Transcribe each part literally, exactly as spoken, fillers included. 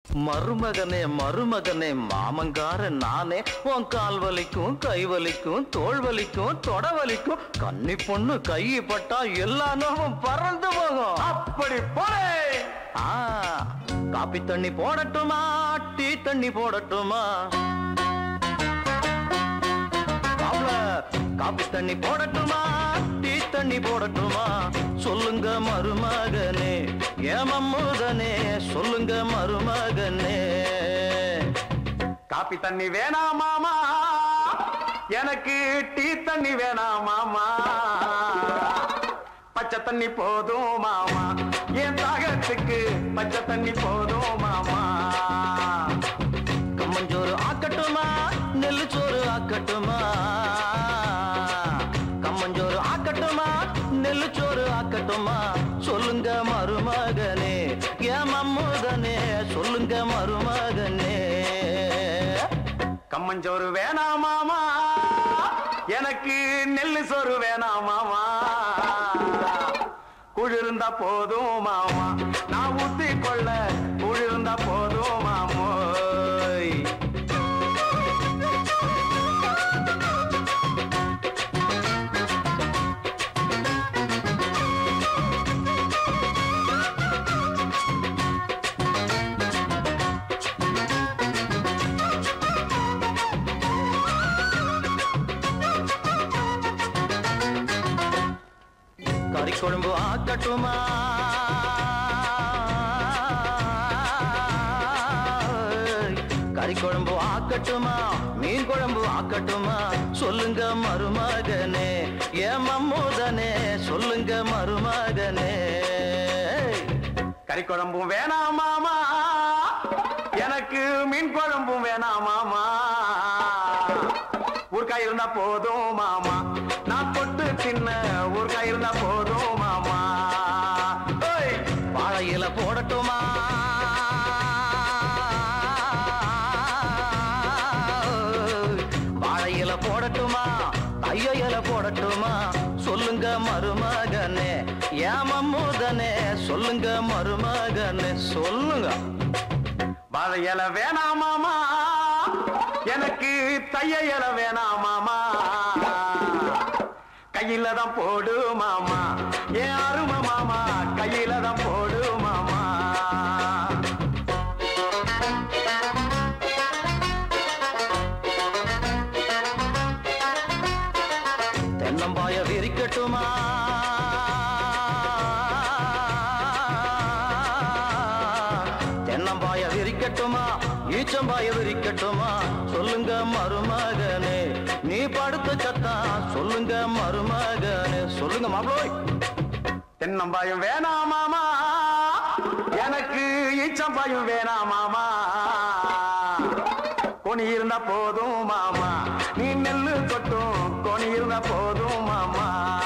மருமகனே மருமகனே மாமங்கார நானே உன் கால் வலிக்கும் கை வலிக்கும் தோள் வலிக்கும் தொட வலிக்கும் கன்னி பொண்ணு கை பட்டா எல்லா நோவும் பறந்து போகும். அப்படி போலே. ஆ காப்பி தண்ணி போடட்டுமா டீ தண்ணி போடட்டுமா? காப்பி தண்ணி போடட்டுமா டீ தண்ணி போடட்டுமா? சொல்லுங்க மருமகனே ஏமம்முதனே சொல்லுங்க மருமகனே. காப்பி தண்ணி வேணாம் மாமா, எனக்கு டீ தண்ணி வேணாம் மாமா. பச்சை தண்ணி போதும் மாமா, என் தாகத்துக்கு பச்சை தண்ணி போதும் மாமா. கம்மஞ்சோறு ஆக்கட்டுமா நெல்லு சோறு ஆக்கட்டுமா? கம்மஞ்சோறு ஆக்கட்டுமா நெல்லு சோறு ஆக்கட்டுமா? சொல்லுங்க மருமகனே ஏமம்முதனே சொல்லுங்க மருமகனே. கம்மஞ்சோறு வேணாம் மாமா, எனக்கு நெல்லு சோறு வேணாம் மாமா. குளிர்ந்தா போதும் மாமா, நான் ஊத்தி கொள்ள குளிர்ந்தா போதும் மாமோய். கறி குழம்பு ஆக்கட்டுமா கறி குழம்பு ஆக்கட்டுமா மீன் குழம்பு ஆக்கட்டுமா? சொல்லுங்க மருமகனே ஏமம்முதனே சொல்லுங்க மருமகனே. கறி குழம்பும் வேணாம் மாமா, எனக்கு மீன் குழம்பும் வேணாம் மாமா. ஊர்காய் இருந்தா போதும் மாமா, நான் தொட்டு தின்ன ஊர்காய் இருந்தா போதும் மாமா. வாழையில போடட்டுமா வாழையில போடட்டுமா ஐயையில போடட்டுமா? சொல்லுங்க மருமகனே ஏமம்முதனே சொல்லுங்க மருமகனே சொல்லுங்க. வாழை இலை வேணாம் மாமா, எனக்கு தைய இலை வேணாம் மாமா. கையில தான் போடு மாமா, ஏன் அருமை மாமா கையில தான் போடு மாமா. தென்னம்பாய விரிக்கட்டுமா தென்னம்பாய விரிக்கட்டுமா ஈச்சம்பாய விரிக்கட்டுமா? சொல்லுங்க மருமகனே நீ படுத்து சத்தா சொல்லுங்க மருமகனே சொல்லுங்க மாப்ளோய். தென்னம்பாயும் வேணாம் மாமா, எனக்கு ஈச்சம்பாயும் வேணாம் மாமா. கொனி இருந்தா போதும் மாமா, நீ நெல்லு கொட்டும் கொனி இருந்தா போதும் மாமா.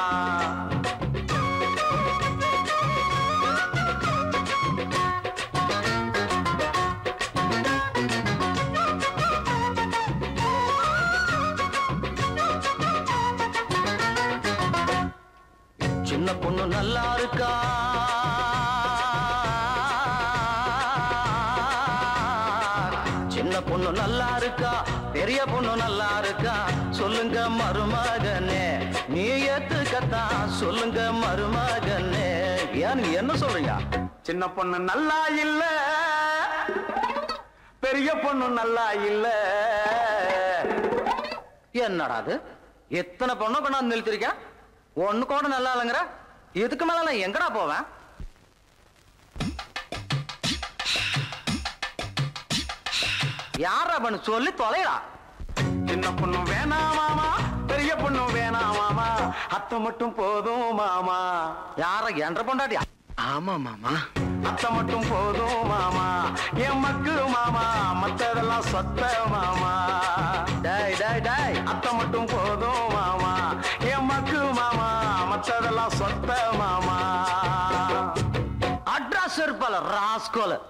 சின்ன பொண்ணு நல்லா இருக்கா சின்ன பொண்ணு நல்லா இருக்கா பெரிய பொண்ணு நல்லா இருக்கா? சொல்லுங்க மருமகனே நீ ஏத்துக்கத்தா சொல்லுங்க மருமகனே. ஏன் நீங்க என்ன சொல்றீங்க? சின்ன பொண்ணு நல்லா இல்ல, பெரிய பொண்ணு நல்லா இல்ல. என்னடா அது எத்தனை பொண்ணை கொண்டாந்து நிறுத்திருக்கேன், ஒண்ணு கூட நல்லா இல்லைங்கிற? இதுக்கு மேல நான் எங்கடா போவேன்? யாரா பண்ணு சொல்லி தொலைடா. சின்ன பொண்ணு வேணாம் மாமா, பெரிய பொண்ணு வேணாம் மாமா, அத்தை மட்டும் போதும் மாமா. யார என்ற பொண்டாட்டியா? ஆமா மாமா, அத்தை மட்டும் போதும் மாமா, என் மக்கு மாமா, மத்ததெல்லாம் சொத்த மாமா. டேய் டேய் டேய் அத்தை மட்டும் போதும் மாமா, என் மக்கு மாமா, மத்ததெல்லாம் சொத்த மாமா. அட்ரஸ் இருப்பால ராஸ்கோல